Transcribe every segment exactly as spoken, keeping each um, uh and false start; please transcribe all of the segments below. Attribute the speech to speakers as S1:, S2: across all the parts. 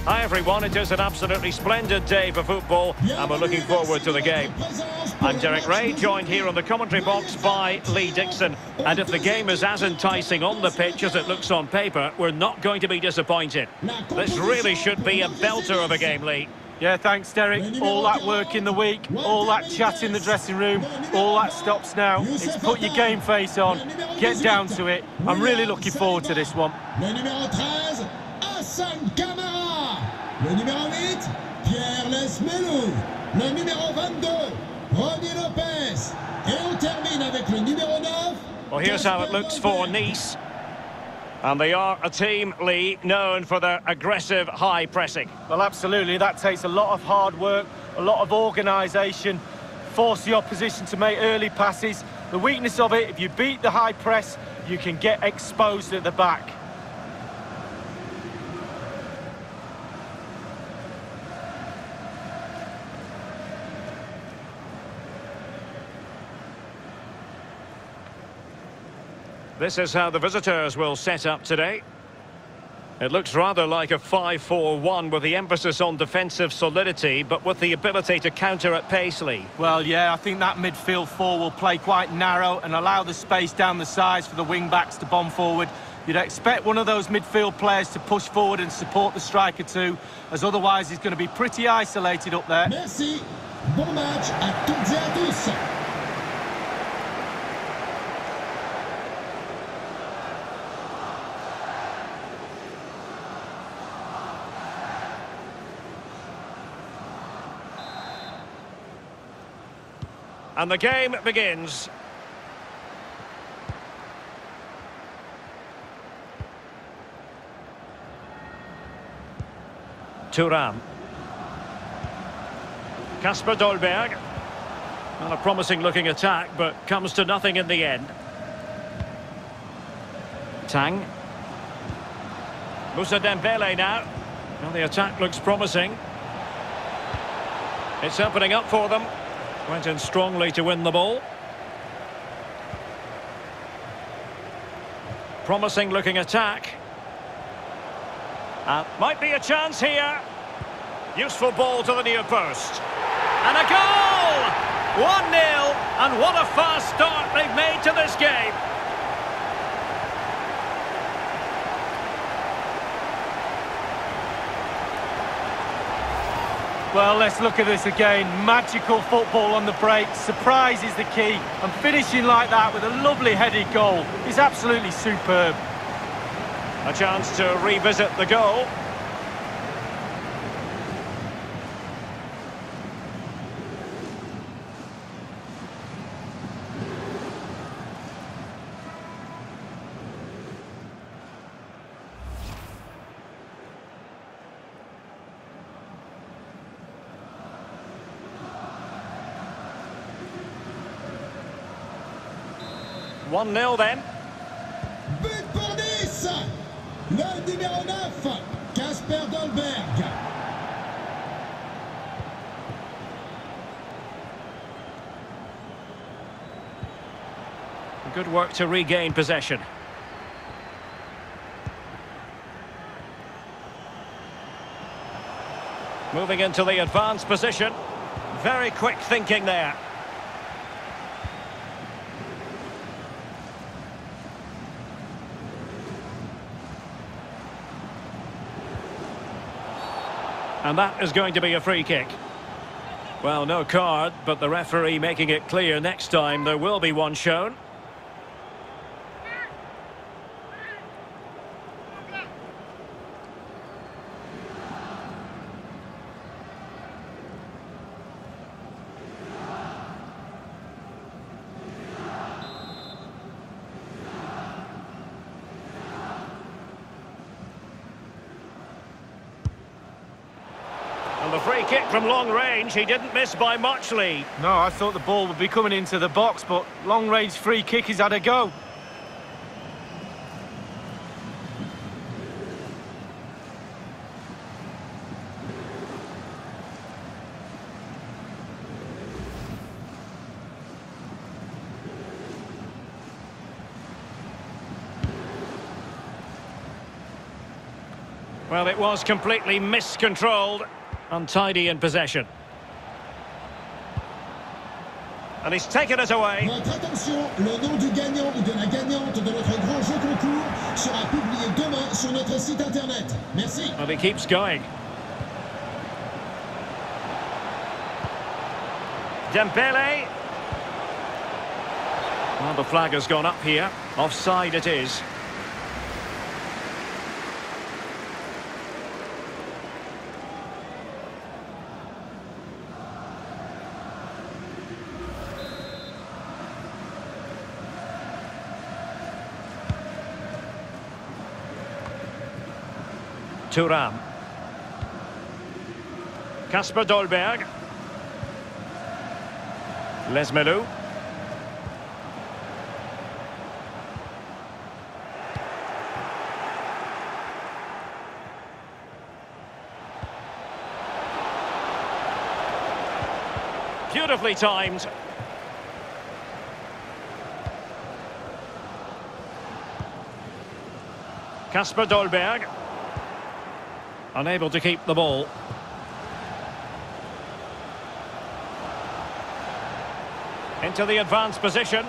S1: Hi everyone, it is an absolutely splendid day for football and we're looking forward to the game. I'm Derek Ray, joined here on the commentary box by Lee Dixon. And if the game is as enticing on the pitch as it looks on paper, we're not going to be disappointed. This really should be a belter of a game, Lee.
S2: Yeah, thanks, Derek. All that work in the week, all that chat in the dressing room, all that stops now. It's put your game face on, get down to it. I'm really looking forward to this one.
S3: Le numéro treize, Hassan Camara. Le numéro eight, Pierre Lesmelou. Le numéro vingt-deux, Ronnie Lopez. Et on termine avec le numéro nine.
S1: Well, here's how it looks for Nice. And they are a team, Lee, known for their aggressive high pressing.
S2: Well, absolutely. That takes a lot of hard work, a lot of organisation, force the opposition to make early passes. The weakness of it, if you beat the high press, you can get exposed at the back.
S1: This is how the visitors will set up today. It looks rather like a five four one with the emphasis on defensive solidity, but with the ability to counter at pace, Lee.
S2: Well, yeah, I think that midfield four will play quite narrow and allow the space down the sides for the wing-backs to bomb forward. You'd expect one of those midfield players to push forward and support the striker too, as otherwise he's going to be pretty isolated up there.
S3: Merci. Bon match à toutes et à tous.
S1: And the game begins. Thuram. Kasper Dolberg. Not a promising looking attack, but comes to nothing in the end. Tang. Moussa Dembele now. Well, the attack looks promising. It's opening up for them. Went in strongly to win the ball. Promising looking attack. Uh, might be a chance here. Useful ball to the near post. And a goal! one nil. And what a fast start they've made to this game.
S2: Well, let's look at this again. Magical football on the break. Surprise is the key. And finishing like that with a lovely headed goal is absolutely superb.
S1: A chance to revisit the goal. one nil then.
S3: But pour Nice. Le numéro nine, Kasper Dolberg.
S1: Good work to regain possession. Moving into the advanced position. Very quick thinking there. And that is going to be a free kick. Well, no card, but the referee making it clear next time there will be one shown. And the free kick from long range, he didn't miss by much, Lee.
S2: No, I thought the ball would be coming into the box, but long-range free kick, he's had a go.
S1: Well, it was completely miscontrolled. Untidy in possession. And he's taken it away.
S3: Votre attention, le nom du gagnant ou de la gagnante de notre grand jeu concours sera publié demain sur notre site internet. Merci.
S1: Well, he keeps going. Dembele. Well, the flag has gone up here. Offside it is. Thuram. Kasper Dolberg. Les Melou. Beautifully timed. Kasper Dolberg. Unable to keep the ball. Into the advanced position.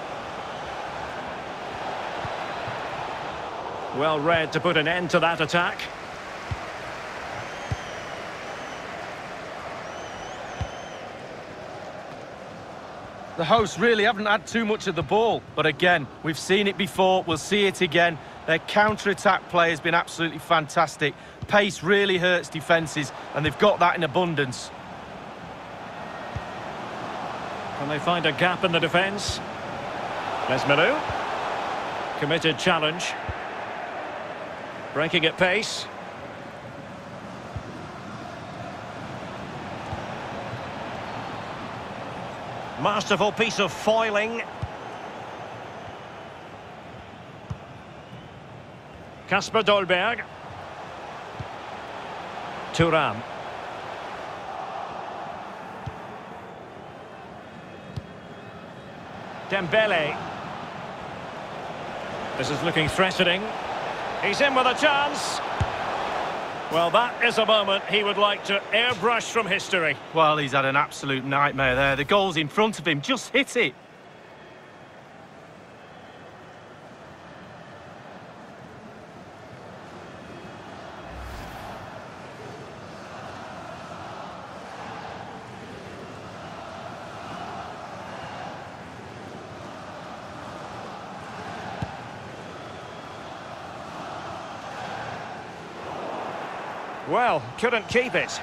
S1: Well read to put an end to that attack.
S2: The hosts really haven't had too much of the ball, but again, we've seen it before, we'll see it again. Their counter-attack play has been absolutely fantastic. Pace really hurts defences, and they've got that in abundance.
S1: Can they find a gap in the defence? Les Melou. Committed challenge. Breaking at pace. Masterful piece of foiling. Kasper Dolberg. Thuram. Dembele. This is looking threatening. He's in with a chance. Well, that is a moment he would like to airbrush from history.
S2: Well, he's had an absolute nightmare there. The goal's in front of him. Just hit it.
S1: Well, couldn't keep it.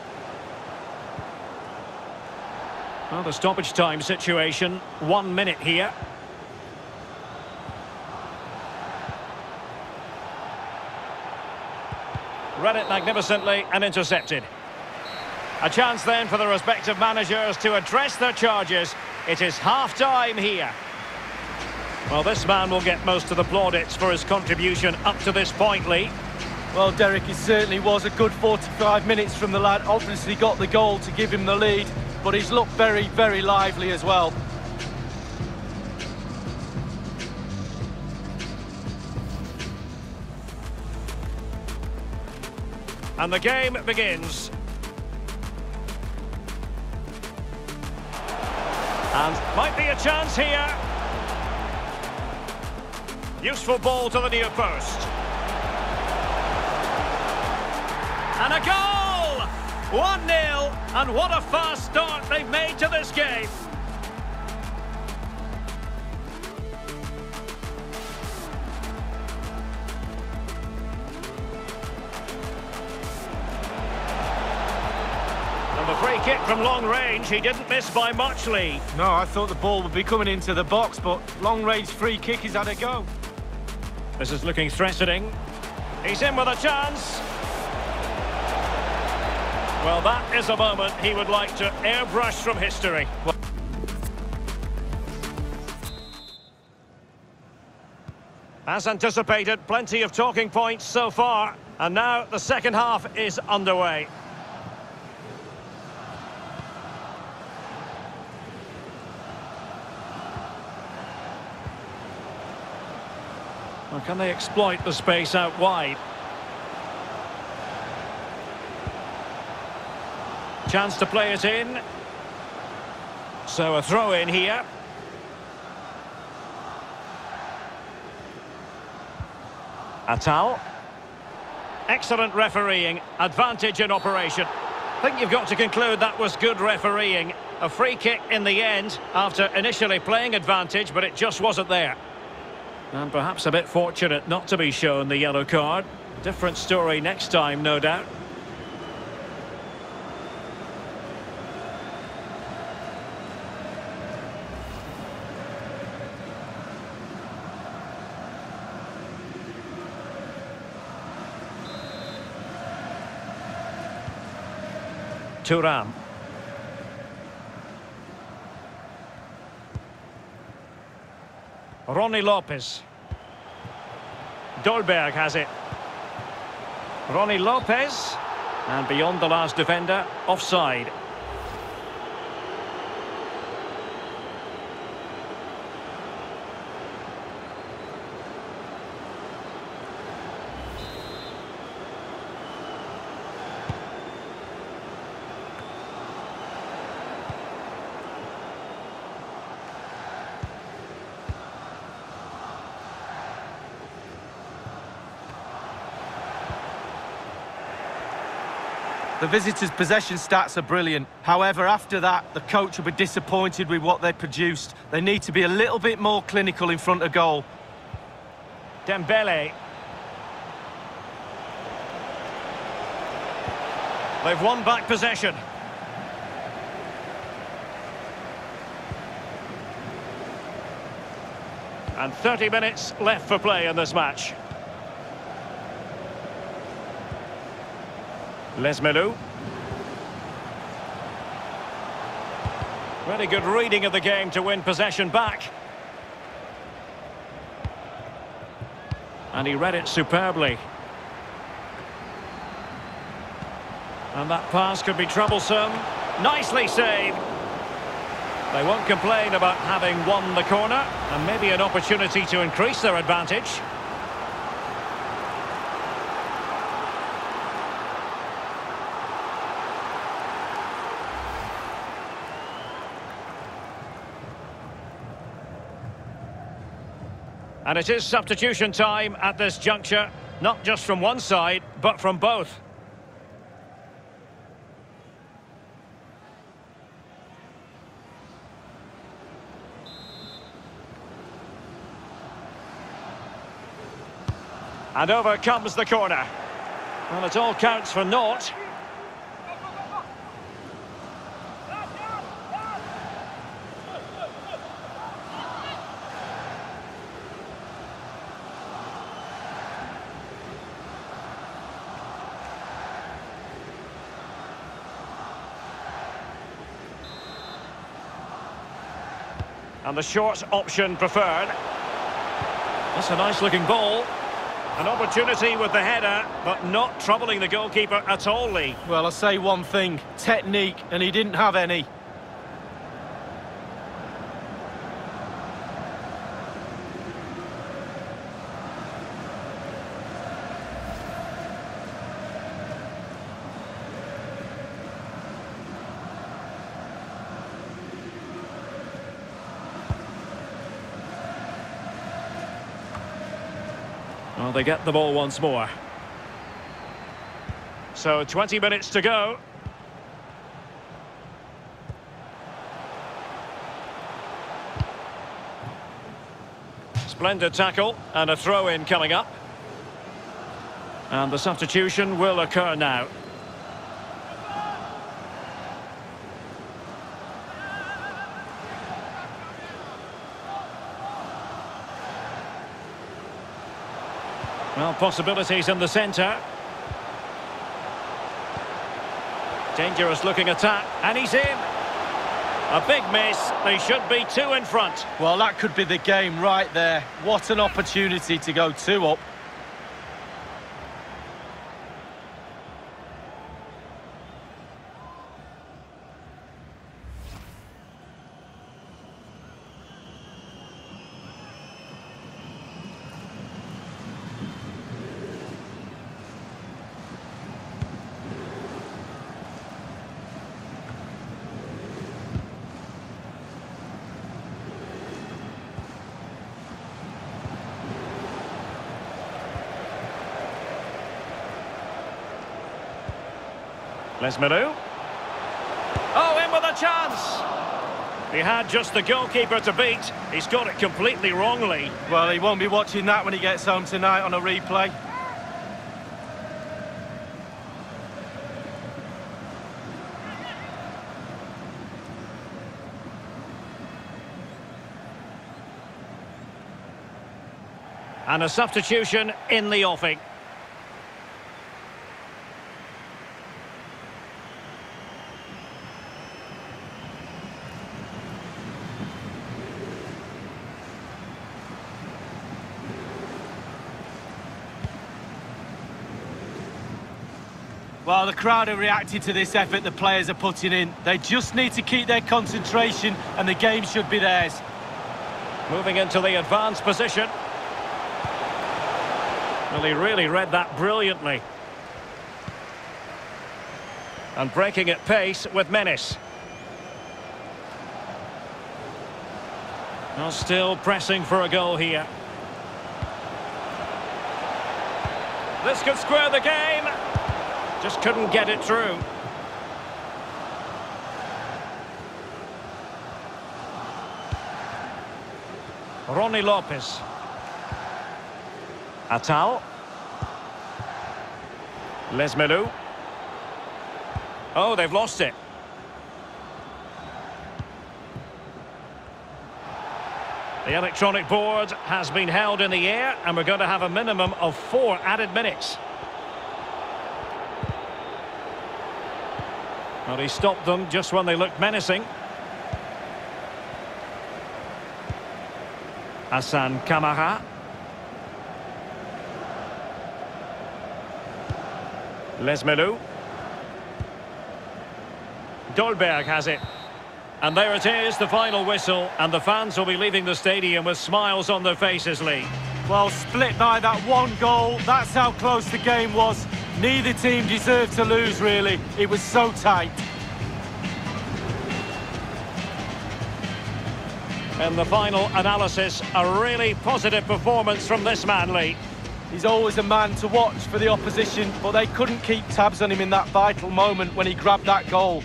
S1: Well, the stoppage time situation, one minute here. Read it magnificently and intercepted. A chance then for the respective managers to address their charges. It is half-time here. Well, this man will get most of the plaudits for his contribution up to this point, Lee.
S2: Well, Derek, it certainly was a good forty-five minutes from the lad. Obviously got the goal to give him the lead, but he's looked very, very lively as well.
S1: And the game begins. And might be a chance here. Useful ball to the near post. And a goal! one nil, and what a fast start they've made to this game. And the free kick from long range, he didn't miss by much, Lee.
S2: No, I thought the ball would be coming into the box, but long-range free kick, he's had a go.
S1: This is looking threatening. He's in with a chance. Well, that is a moment he would like to airbrush from history. As anticipated, plenty of talking points so far. And now the second half is underway. Well, can they exploit the space out wide? Chance to play it in. So a throw in here. Atal. Excellent refereeing. Advantage in operation. I think you've got to conclude that was good refereeing. A free kick in the end after initially playing advantage, but it just wasn't there. And perhaps a bit fortunate not to be shown the yellow card. Different story next time, no doubt. Thuram. Ronnie Lopez. Dolberg has it. Ronnie Lopez. And beyond the last defender, offside.
S2: The visitors' possession stats are brilliant. However, after that, the coach will be disappointed with what they produced. They need to be a little bit more clinical in front of goal.
S1: Dembele. They've won back possession. And thirty minutes left for play in this match. Les Melou. Really good reading of the game to win possession back. And he read it superbly. And that pass could be troublesome. Nicely saved. They won't complain about having won the corner, and maybe an opportunity to increase their advantage. And it is substitution time at this juncture, not just from one side, but from both. And over comes the corner. Well, it all counts for naught. And the short option preferred. That's a nice looking ball. An opportunity with the header, but not troubling the goalkeeper at all, Lee.
S2: Well, I'll say one thing. Technique, and he didn't have any.
S1: Well, they get the ball once more. So, twenty minutes to go. Splendid tackle, and a throw-in coming up. And the substitution will occur now. Well, possibilities in the centre. Dangerous looking attack, and he's in. A big miss, they should be two in front.
S2: Well, that could be the game right there. What an opportunity to go two up.
S1: Les Milou. Oh, in with a chance! He had just the goalkeeper to beat. He's got it completely wrongly.
S2: Well, he won't be watching that when he gets home tonight on a replay.
S1: And a substitution in the offing.
S2: Well, the crowd have reacted to this effort the players are putting in. They just need to keep their concentration and the game should be theirs.
S1: Moving into the advanced position. Well, he really read that brilliantly. And breaking at pace with menace. Now still pressing for a goal here. This could square the game. Just couldn't get it through. Ronnie Lopez. Atal. Les Milou. Oh, they've lost it. The electronic board has been held in the air, and we're going to have a minimum of four added minutes. Well, he stopped them just when they looked menacing. Hassan Kamara. Les Milou. Dolberg has it. And there it is, the final whistle, and the fans will be leaving the stadium with smiles on their faces, Lee.
S2: Well, split by that one goal. That's how close the game was. Neither team deserved to lose, really. It was so tight.
S1: In the final analysis, a really positive performance from this man, Lee.
S2: He's always a man to watch for the opposition, but they couldn't keep tabs on him in that vital moment when he grabbed that goal.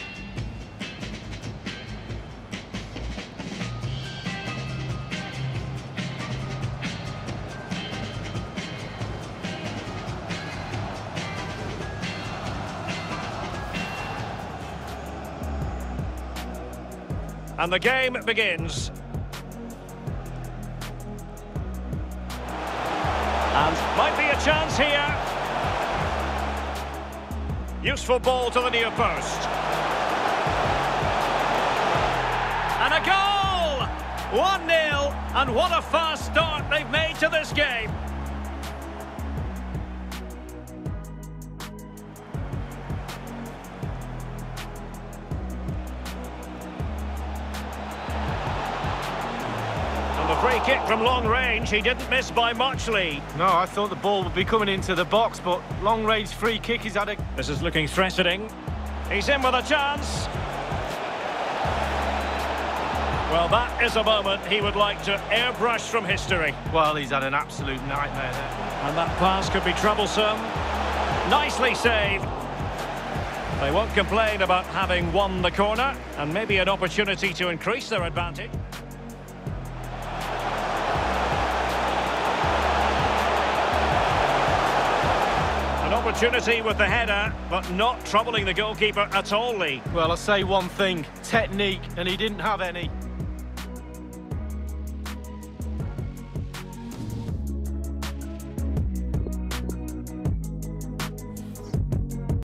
S1: And the game begins. And might be a chance here. Useful ball to the near post. And a goal! one nil, and what a fast start they've made to this game. Free kick from long range, he didn't miss by much, Lee.
S2: No, I thought the ball would be coming into the box, but long-range free kick, he's had a...
S1: This is looking threatening. He's in with a chance. Well, that is a moment he would like to airbrush from history.
S2: Well, he's had an absolute nightmare there.
S1: And that pass could be troublesome. Nicely saved. They won't complain about having won the corner, and maybe an opportunity to increase their advantage. Opportunity with the header, but not troubling the goalkeeper at all, Lee.
S2: Well, I'll say one thing, technique, and he didn't have any.